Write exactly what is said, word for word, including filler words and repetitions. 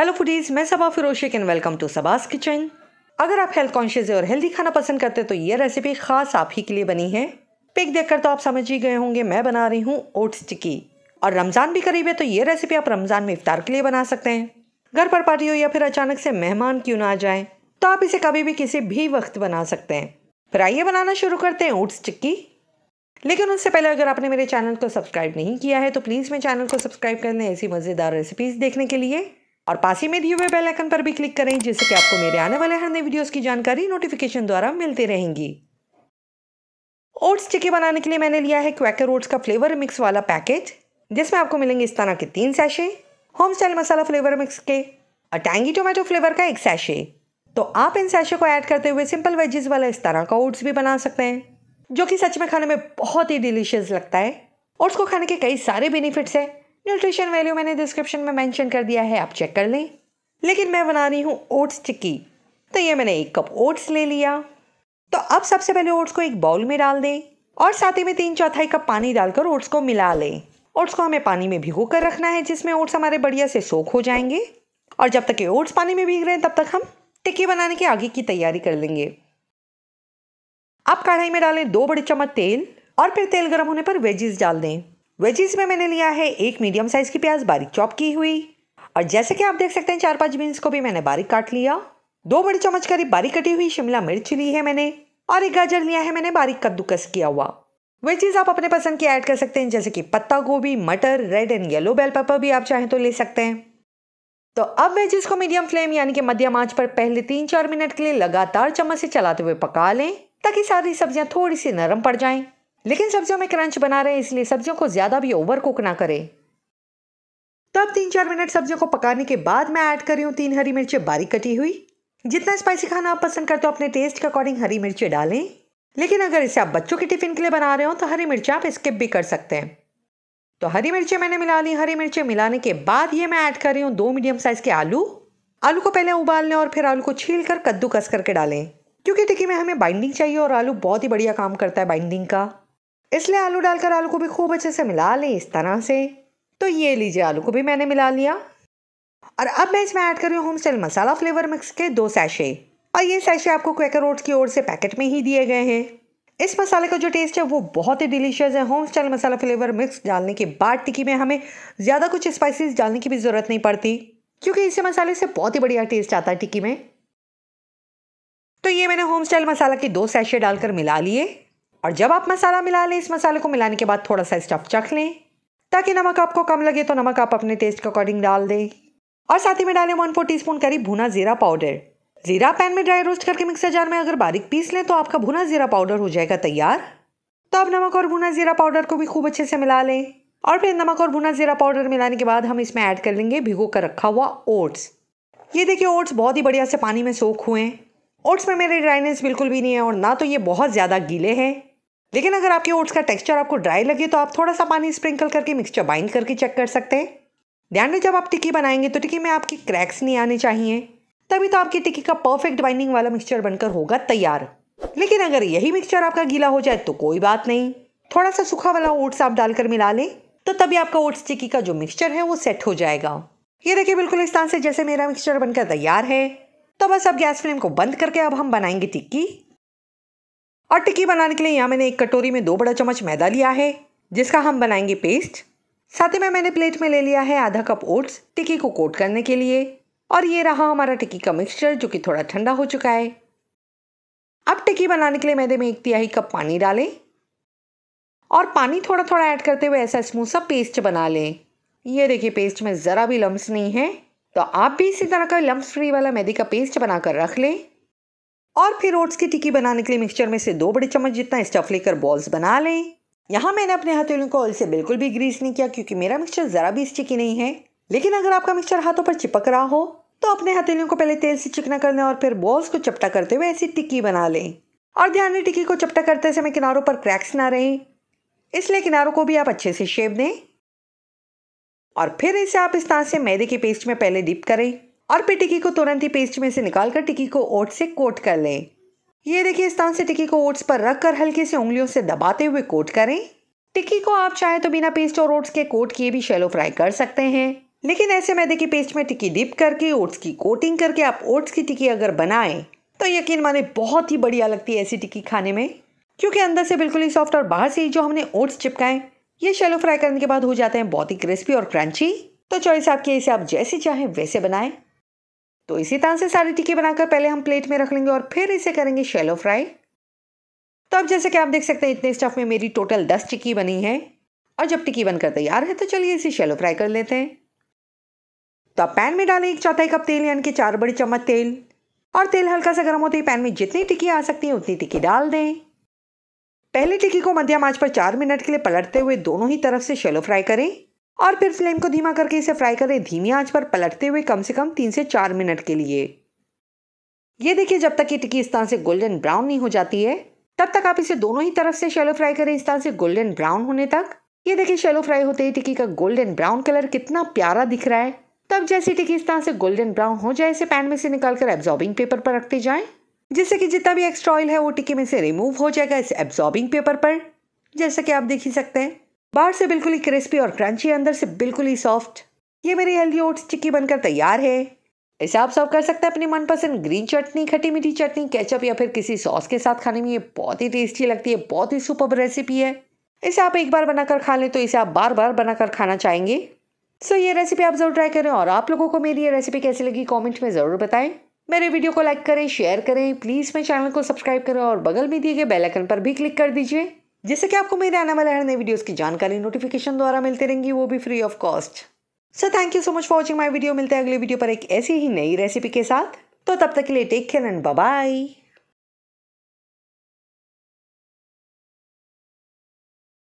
Hello foodies, मैं Saba Firoshi and welcome to Saba's kitchen. अगर आप हेल्थ कॉन्शियस और हेल्दी खाना पसंद करते हैं तो ये रेसिपी खास आप ही के लिए बनी है। पिक देखकर तो आप समझ ही गए होंगे, मैं बना रही हूँ ओट्स टिक्की। और रमज़ान भी करीब है तो ये रेसिपी आप रमज़ान में इफ्तार के लिए बना सकते हैं। घर पर पार्टी हो या फिर अचानक से मेहमान क्यों ना आ जाए तो आप इसे कभी भी किसी भी वक्त बना सकते हैं। फिर आइए बनाना शुरू करते हैं ओट्स टिक्की। लेकिन उससे पहले अगर आपने मेरे चैनल को सब्सक्राइब नहीं किया है तो प्लीज़ मेरे चैनल को सब्सक्राइब कर लें ऐसी मज़ेदार रेसिपीज़ देखने के लिए, और पास ही में दिए हुए बेल आइकन पर भी क्लिक करें जिससे कि आपको मेरे आने वाले हर नए वीडियोस की जानकारी नोटिफिकेशन द्वारा मिलती रहेंगी। ओट्स टिक्की बनाने के लिए मैंने लिया है क्वैकर ओट्स का फ्लेवर मिक्स वाला पैकेट, जिसमें आपको मिलेंगे इस तरह के तीन सैशे, home style masala flavour mix के और टैंगी टोमेटो फ्लेवर का एक सैशे। तो आप इन सैशे को ऐड करते हुए सिंपल वेजेस वाला इस तरह का ओट्स भी बना सकते हैं, जो कि सच में खाने में बहुत ही डिलीशियस लगता है। ओट्स को खाने के कई सारे बेनिफिट्स हैं। न्यूट्रिशन वैल्यू मैंने डिस्क्रिप्शन में मेंशन कर दिया है, आप चेक कर लें। लेकिन मैं बना रही हूँ ओट्स टिक्की, तो ये मैंने एक कप ओट्स ले लिया। तो अब सबसे पहले ओट्स को एक बाउल में डाल दें और साथ ही में तीन चौथाई कप पानी डालकर ओट्स को मिला लें। ओट्स को हमें पानी में भिगो कर रखना है, जिसमें ओट्स हमारे बढ़िया से सोख हो जाएंगे। और जब तक ये ओट्स पानी में भीग रहे हैं तब तक हम टिक्की बनाने के आगे की तैयारी कर लेंगे। अब कढ़ाई में डालें दो बड़े चम्मच तेल और फिर तेल गर्म होने पर वेजीज डाल दें। वेजीज में मैंने लिया है एक मीडियम साइज की प्याज बारीक चॉप की हुई, और जैसे कि आप देख सकते हैं चार पांच बीन्स को भी मैंने बारीक काट लिया। दो बड़े चम्मच करीब बारीक कटी हुई शिमला मिर्च ली है मैंने, और एक गाजर लिया है मैंने बारीक कद्दूकस किया हुआ। वेजीज आप अपने पसंद की ऐड कर सकते हैं, जैसे कि पत्ता गोभी, मटर, red and yellow bell pepper भी आप चाहें तो ले सकते हैं। तो अब वेजीज को मीडियम फ्लेम यानी कि मध्यम आंच पर पहले तीन चार मिनट के लिए लगातार चम्मच से चलाते हुए पका लें, ताकि सारी सब्जियां थोड़ी सी नरम पड़ जाएं। लेकिन सब्जियों में क्रंच बना रहे हैं, इसलिए सब्जियों को ज्यादा भी ओवर कुक ना करें। तो अब तीन चार मिनट सब्जियों को पकाने के बाद मैं ऐड कर रही हूँ तीन हरी मिर्चें बारीक कटी हुई। जितना स्पाइसी खाना आप पसंद करते हो अपने टेस्ट के अकॉर्डिंग हरी मिर्चें डालें, लेकिन अगर इसे आप बच्चों के टिफिन के लिए बना रहे हो तो हरी मिर्चें आप स्किप भी कर सकते हैं। तो हरी मिर्चें मैंने मिला ली। हरी मिर्चें मिलाने के बाद ये मैं ऐड कर रही हूँ दो मीडियम साइज के आलू। आलू को पहले उबाल लें और फिर आलू को छील कर कद्दूकस करके डालें, क्योंकि टिक्की में हमें बाइंडिंग चाहिए और आलू बहुत ही बढ़िया काम करता है बाइंडिंग का। इसलिए आलू डालकर आलू को भी खूब अच्छे से मिला लें इस तरह से। तो ये लीजिए, आलू को भी मैंने मिला लिया। और अब मैं इसमें ऐड कर रही हूँ होमस्टाइल मसाला फ्लेवर मिक्स के दो सैशे, और ये सैशे आपको क्वेकर ओट्स की ओर से पैकेट में ही दिए गए हैं। इस मसाले का जो टेस्ट है वो बहुत ही डिलीशियस है। होमस्टाइल मसाला फ्लेवर मिक्स डालने के बाद टिक्की में हमें ज़्यादा कुछ स्पाइसेस डालने की भी ज़रूरत नहीं पड़ती, क्योंकि इस मसाले से बहुत ही बढ़िया टेस्ट आता है टिक्की में। तो ये मैंने होमस्टाइल मसाला के दो सैशे डालकर मिला लिए। और जब आप मसाला मिला लें, इस मसाले को मिलाने के बाद थोड़ा सा स्टफ चख लें, ताकि नमक आपको कम लगे तो नमक आप अपने टेस्ट के अकॉर्डिंग डाल दें। और साथ ही में डालें वन फोर टी स्पून करीब भुना जीरा पाउडर। जीरा पैन में ड्राई रोस्ट करके मिक्सर जार में अगर बारीक पीस लें तो आपका भुना जीरा पाउडर हो जाएगा तैयार। तो अब नमक और भुना जीरा पाउडर को भी खूब अच्छे से मिला लें। और फिर नमक और भुना जीरा पाउडर मिलाने के बाद हम इसमें ऐड कर लेंगे भिगो कर रखा हुआ ओट्स। ये देखिए, ओट्स बहुत ही बढ़िया से पानी में सोख हुए हैं। ओट्स में मेरी ड्राइनेस बिल्कुल भी नहीं है और ना तो ये बहुत ज़्यादा गीले हैं। लेकिन अगर आपके ओट्स का टेक्सचर आपको ड्राई लगे तो आप थोड़ा सा पानी स्प्रिंकल करके मिक्सचर बाइंड करके चेक कर सकते हैं। ध्यान में जब आप टिक्की बनाएंगे तो टिक्की में आपकी क्रैक्स नहीं आने चाहिए, तभी तो आपकी टिक्की का परफेक्ट बाइंडिंग वाला मिक्सचर बनकर होगा तैयार। लेकिन अगर यही मिक्सचर आपका गीला हो जाए तो कोई बात नहीं, थोड़ा सा सूखा वाला ओट्स आप डालकर मिला लें, तो तभी आपका ओट्स टिक्की का जो मिक्सचर है वो सेट हो जाएगा। ये देखिए, बिल्कुल इस तरह से जैसे मेरा मिक्सचर बनकर तैयार है। तो बस अब गैस फ्लेम को बंद करके अब हम बनाएंगे टिक्की। और टिक्की बनाने के लिए यहाँ मैंने एक कटोरी में दो बड़ा चम्मच मैदा लिया है, जिसका हम बनाएंगे पेस्ट। साथ ही में मैंने प्लेट में ले लिया है आधा कप ओट्स टिक्की को कोट करने के लिए। और ये रहा हमारा टिक्की का मिक्सचर, जो कि थोड़ा ठंडा हो चुका है। अब टिक्की बनाने के लिए मैदे में एक तिहाई कप पानी डालें और पानी थोड़ा थोड़ा ऐड करते हुए ऐसा स्मूथ सा पेस्ट बना लें। ये देखिए, पेस्ट में ज़रा भी लम्स नहीं है। तो आप भी इसी तरह का लम्स फ्री वाला मैदे का पेस्ट बनाकर रख लें। और फिर ओट्स की टिक्की बनाने के लिए मिक्सचर में से दो बड़े चम्मच जितना स्टफ लेकर बॉल्स बना लें। यहाँ मैंने अपने हथेलियों को ऑयल से बिल्कुल भी ग्रीस नहीं किया, क्योंकि मेरा मिक्सचर ज़रा भी स्टिकी नहीं है। लेकिन अगर आपका मिक्सचर हाथों पर चिपक रहा हो तो अपने हथेलियों को पहले तेल से चिकना कर लें और फिर बॉल्स को चपटा करते हुए ऐसी टिक्की बना लें। और ध्यान दें, टिक्की को चपटा करते समय किनारों पर क्रैक्स ना रहें, इसलिए किनारों को भी आप अच्छे से शेप दें। और फिर इसे आप इस तरह से मैदे के पेस्ट में पहले डिप करें और फिर टिक्की को तुरंत ही पेस्ट में से निकालकर टिक्की को ओट्स से कोट कर लें। ये देखिए, इस तरह से टिक्की को ओट्स पर रखकर हल्की से उंगलियों से दबाते हुए कोट करें। टिक्की को आप चाहे तो बिना पेस्ट और ओट्स के कोट किए भी शैलो फ्राई कर सकते हैं, लेकिन ऐसे मैदे की पेस्ट में टिक्की डिप करके ओट्स की कोटिंग करके आप ओट्स की टिक्की अगर बनाएं तो यकीन माने बहुत ही बढ़िया लगती है ऐसी टिक्की खाने में, क्योंकि अंदर से बिल्कुल ही सॉफ्ट और बाहर से ही जो हमने ओट्स चिपकाए ये शैलो फ्राई करने के बाद हो जाते हैं बहुत ही क्रिस्पी और क्रंची। तो चॉइस आपकी, इसे आप जैसे चाहें वैसे बनाएं। तो इसी तरह से सारी टिक्की बनाकर पहले हम प्लेट में रख लेंगे और फिर इसे करेंगे शैलो फ्राई। तो अब जैसे कि आप देख सकते हैं इतने स्टफ में मेरी टोटल दस टिक्की बनी है। और जब टिक्की बनकर तैयार है तो चलिए इसे शैलो फ्राई कर लेते हैं। तो आप पैन में डालें एक चौथाई कप तेल यानी कि चार बड़ी चम्मच तेल, और तेल हल्का सा गर्म होते ही पैन में जितनी टिक्की आ सकती है उतनी टिक्की डाल दें। पहली टिक्की को मध्यम आंच पर चार मिनट के लिए पलटते हुए दोनों ही तरफ से शैलो फ्राई करें और फिर फ्लेम को धीमा करके इसे फ्राई करें धीमी आंच पर पलटते हुए कम से कम तीन से चार मिनट के लिए। ये देखिए जब तक ये टिक्की इस तरह से गोल्डन ब्राउन नहीं हो जाती है तब तक आप इसे दोनों ही तरफ से शैलो फ्राई करें इस तरह से गोल्डन ब्राउन होने तक। ये देखिए शैलो फ्राई होते ही टिक्की का गोल्डन ब्राउन कलर कितना प्यारा दिख रहा है। तब जैसी टिक्की इस तरह से गोल्डन ब्राउन हो जाए इसे पैन में से निकालकर एब्जॉर्बिंग पेपर पर रखते जाएं, जिससे कि जितना भी एक्स्ट्रा ऑयल है वो टिक्की में से रिमूव हो जाएगा इस एब्जॉर्बिंग पेपर पर। जैसा कि आप देख ही सकते हैं बाहर से बिल्कुल ही क्रिस्पी और क्रंची, अंदर से बिल्कुल ही सॉफ्ट ये मेरी हेल्दी ओट्स टिक्की बनकर तैयार है। इसे आप सर्व कर सकते हैं अपनी मनपसंद ग्रीन चटनी, खट्टी मीठी चटनी, केचप या फिर किसी सॉस के साथ। खाने में ये बहुत ही टेस्टी लगती है, बहुत ही सुपर्ब रेसिपी है। इसे आप एक बार बनाकर खा लें तो इसे आप बार बार बनाकर खाना चाहेंगे। सो ये रेसिपी आप जरूर ट्राई करें और आप लोगों को मेरी ये रेसिपी कैसी लगी कमेंट में ज़रूर बताएं। मेरे वीडियो को लाइक करें, शेयर करें, प्लीज़ मेरे चैनल को सब्सक्राइब करें और बगल में दिए गए बेल आइकन पर भी क्लिक कर दीजिए, जिससे कि आपको मेरे आने वाले हर नए वीडियोस की जानकारी नोटिफिकेशन द्वारा मिलती रहेंगी, वो भी free of cost. So thank you so much for watching my video. मिलते हैं अगले वीडियो पर एक ऐसी ही नई रेसिपी के साथ। तो तब तक के लिए take care and bye bye.